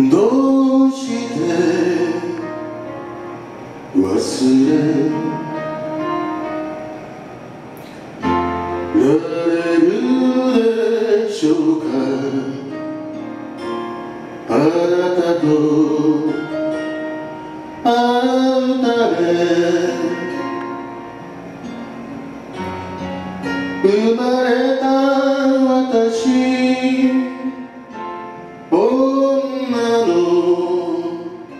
どうして忘れられるでしょうか。あなたと会うため生まれた私、女の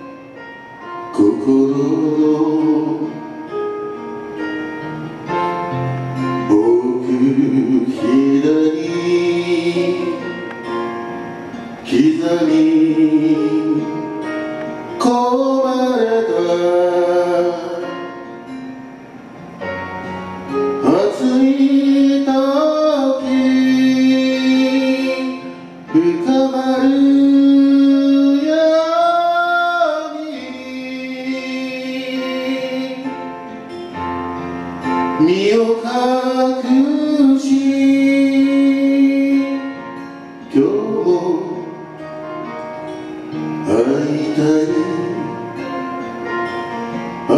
心の奥左刻み込まれた熱い時深まる身を隠し今日も会いたい。あ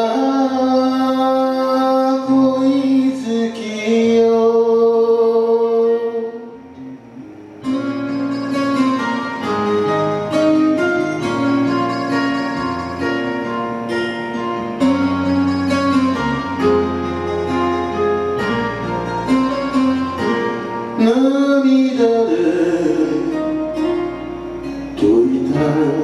あ恋好きよ。涙で溶いた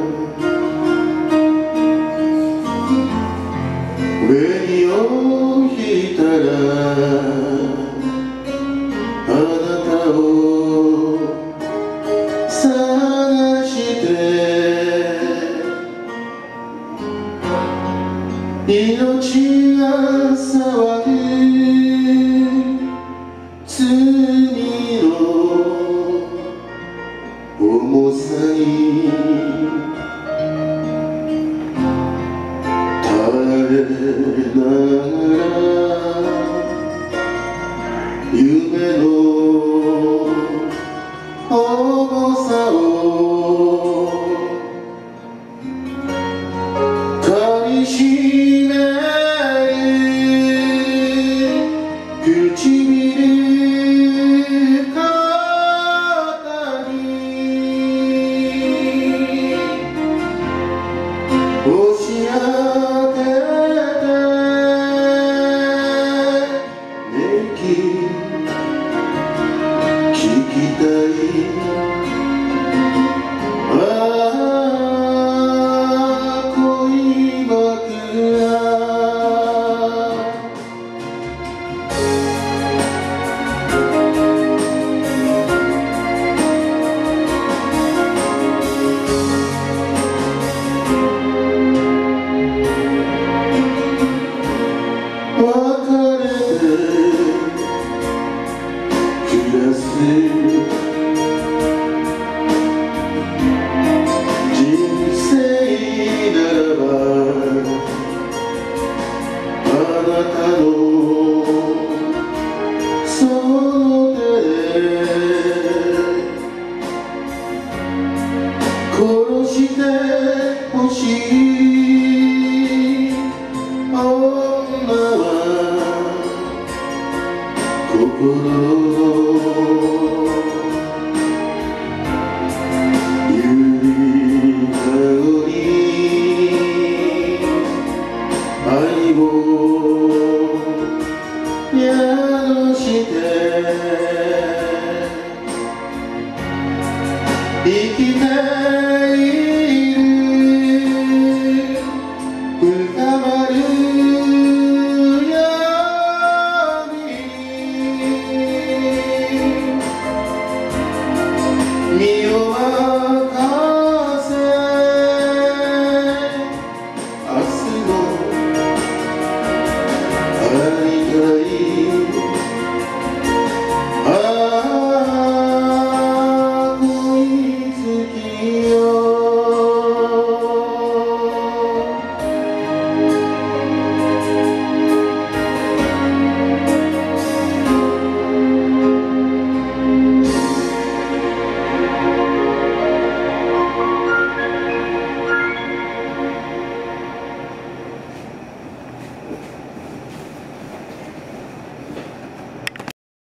紅を引いたらあなたを探して命が騒ぐ罪の重さに耐えながら夢の重さをかみしめる唇押し当てて寝息聞きたい。ああ恋枕別れて暮らす人生ならばあなたのその手で殺してほしい。女は心のゆりかごに愛を宿して生きて